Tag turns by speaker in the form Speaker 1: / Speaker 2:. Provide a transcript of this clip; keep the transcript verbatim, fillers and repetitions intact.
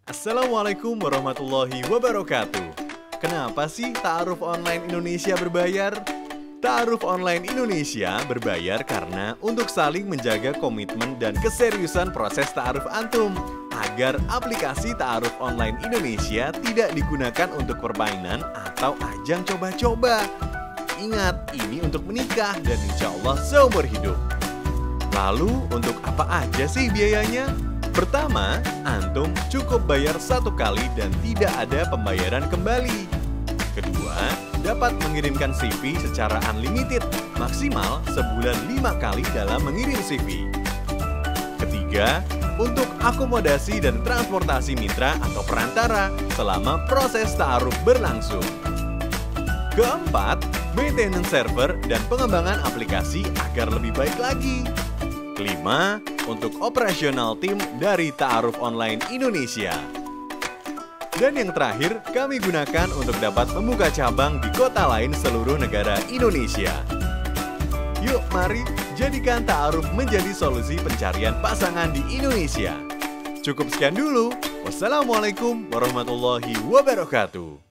Speaker 1: Assalamualaikum warahmatullahi wabarakatuh. Kenapa sih ta'aruf online Indonesia berbayar? Ta'aruf online Indonesia berbayar karena untuk saling menjaga komitmen dan keseriusan proses ta'aruf antum, agar aplikasi ta'aruf online Indonesia tidak digunakan untuk permainan atau ajang coba-coba. Ingat, ini untuk menikah dan insya Allah seumur hidup. Lalu, untuk apa aja sih biayanya? Pertama, antum cukup bayar satu kali dan tidak ada pembayaran kembali. Kedua, dapat mengirimkan C V secara unlimited, maksimal sebulan lima kali dalam mengirim C V. Ketiga, untuk akomodasi dan transportasi mitra atau perantara selama proses ta'aruf berlangsung. Keempat, maintenance server dan pengembangan aplikasi agar lebih baik lagi. Kelima, untuk operasional tim dari Ta'aruf Online Indonesia. Dan yang terakhir, kami gunakan untuk dapat membuka cabang di kota lain seluruh negara Indonesia. Yuk, mari jadikan Ta'aruf menjadi solusi pencarian pasangan di Indonesia. Cukup sekian dulu. Wassalamualaikum warahmatullahi wabarakatuh.